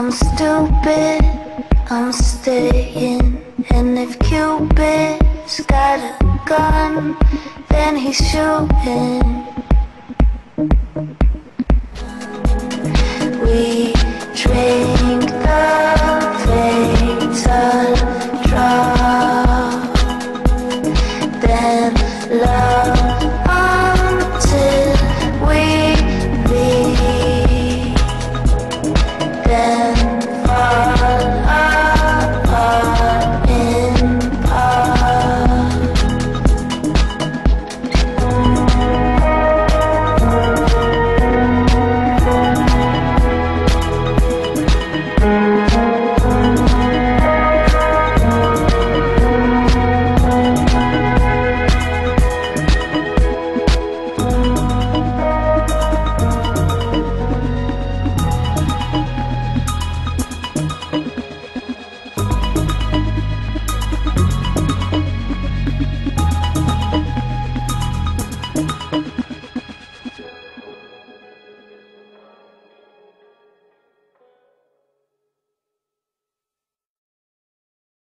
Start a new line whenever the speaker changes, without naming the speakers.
I'm stupid, I'm staying. And if Cupid's got a gun, then he's shooting. We drink the fatal drop, then love